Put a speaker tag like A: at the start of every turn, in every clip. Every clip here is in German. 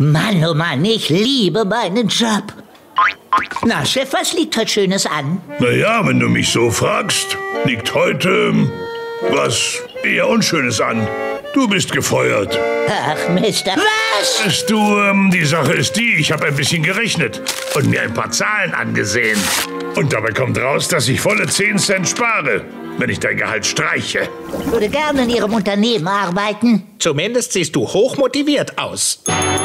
A: Mann, oh Mann, ich liebe meinen Job. Na, Chef, was liegt heute Schönes an?
B: Naja, wenn du mich so fragst, liegt heute was eher Unschönes an. Du bist gefeuert.
A: Ach, Mister, was?
B: Weißt du, die Sache ist die, ich habe ein bisschen gerechnet und mir ein paar Zahlen angesehen. Und dabei kommt raus, dass ich volle 10 Cent spare, wenn ich dein Gehalt streiche.
A: Ich würde gerne in Ihrem Unternehmen arbeiten.
C: Zumindest siehst du hochmotiviert aus.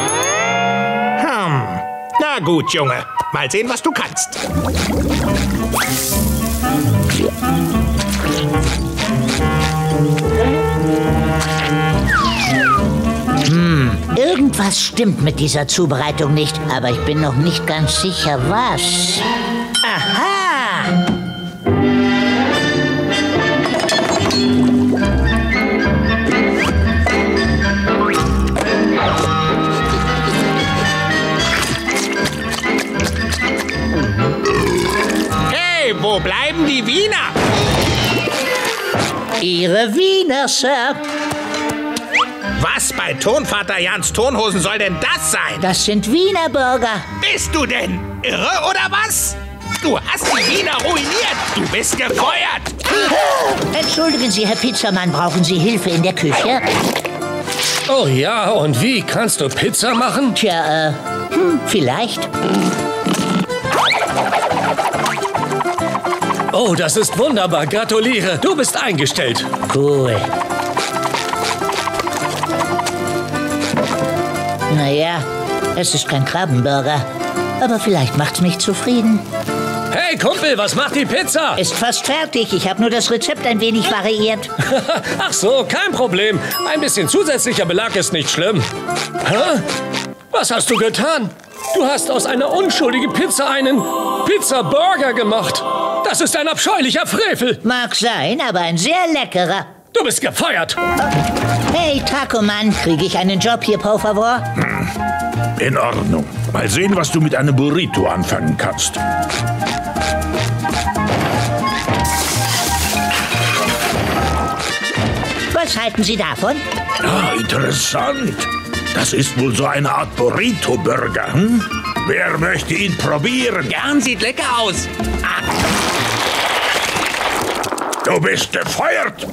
C: Na gut, Junge. Mal sehen, was du kannst.
A: Irgendwas stimmt mit dieser Zubereitung nicht, aber ich bin noch nicht ganz sicher, was. Aha!
C: Hey, wo bleiben die Wiener?
A: Ihre Wiener, Sir.
C: Was bei Tonvater Jans Tonhosen soll denn das sein?
A: Das sind Wiener Burger.
C: Bist du denn irre oder was? Du hast die Wiener ruiniert. Du bist gefeuert.
A: Entschuldigen Sie, Herr Pizzamann, brauchen Sie Hilfe in der Küche?
D: Oh ja, und wie? Kannst du Pizza machen?
A: Tja, vielleicht.
D: Oh, das ist wunderbar. Gratuliere. Du bist eingestellt.
A: Cool. Naja, es ist kein Krabbenburger. Aber vielleicht macht's mich zufrieden.
D: Hey, Kumpel, was macht die Pizza?
A: Ist fast fertig. Ich habe nur das Rezept ein wenig variiert.
D: Ach so, kein Problem. Ein bisschen zusätzlicher Belag ist nicht schlimm. Hä? Was hast du getan? Du hast aus einer unschuldigen Pizza einen Pizza-Burger gemacht. Das ist ein abscheulicher Frevel.
A: Mag sein, aber ein sehr leckerer.
D: Du bist gefeuert.
A: Hey, Taco-Mann, kriege ich einen Job hier, por favor?
B: In Ordnung. Mal sehen, was du mit einem Burrito anfangen kannst.
A: Was halten Sie davon?
B: Ah, interessant. Das ist wohl so eine Art Burrito-Burger, hm? Wer möchte ihn probieren?
C: Gern, sieht lecker aus.
B: Du bist gefeuert.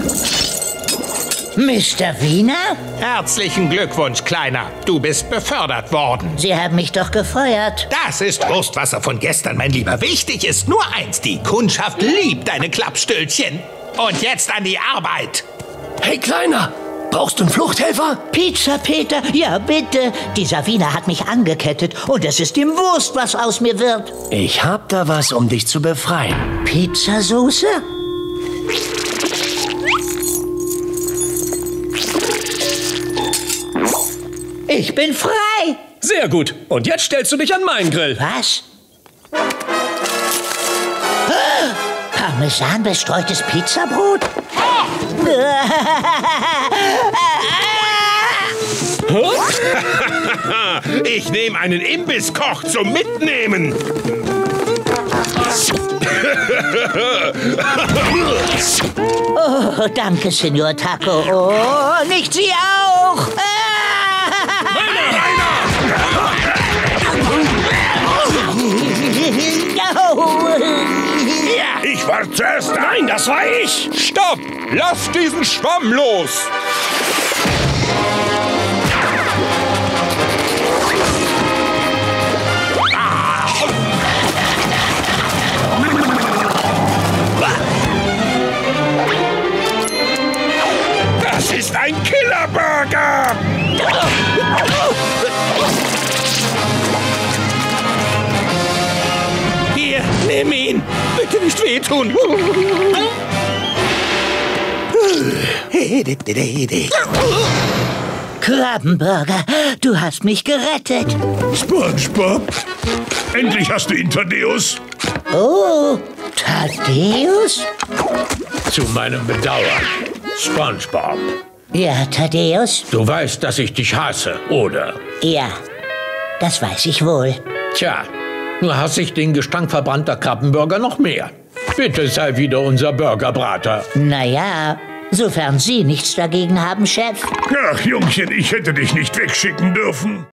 A: Mr. Wiener?
C: Herzlichen Glückwunsch, Kleiner. Du bist befördert worden.
A: Sie haben mich doch gefeuert.
C: Das ist Wurstwasser von gestern, mein Lieber. Wichtig ist nur eins. Die Kundschaft liebt deine Klappstühlchen. Und jetzt an die Arbeit.
D: Hey, Kleiner, brauchst du einen Fluchthelfer?
A: Pizza Peter, ja bitte. Dieser Wiener hat mich angekettet und es ist ihm Wurst, was aus mir wird.
D: Ich hab da was, um dich zu befreien.
A: Pizzasoße? Ich bin frei.
D: Sehr gut. Und jetzt stellst du dich an meinen Grill.
A: Was? Parmesan bestreutes Pizzabrot?
B: Ich nehme einen Imbisskoch zum Mitnehmen.
A: Oh, danke, Senor Taco. Oh, nicht Sie auch.
B: Ich war zuerst da.
D: Nein, das war ich.
E: Stopp! Lass diesen Schwamm los!
B: Das ist ein Killerburger.
C: Hier, nimm ihn. Bitte nicht wehtun.
A: Krabbenburger, du hast mich gerettet.
B: SpongeBob, endlich hast du ihn, Thaddeus.
A: Oh, Thaddeus?
F: Zu meinem Bedauern, SpongeBob.
A: Ja, Thaddeus?
F: Du weißt, dass ich dich hasse, oder?
A: Ja, das weiß ich wohl.
F: Tja, nur hasse ich den Gestank verbrannter Krabbenburger noch mehr. Bitte sei wieder unser Burgerbrater.
A: Naja, sofern Sie nichts dagegen haben, Chef.
B: Ach, Jungchen, ich hätte dich nicht wegschicken dürfen.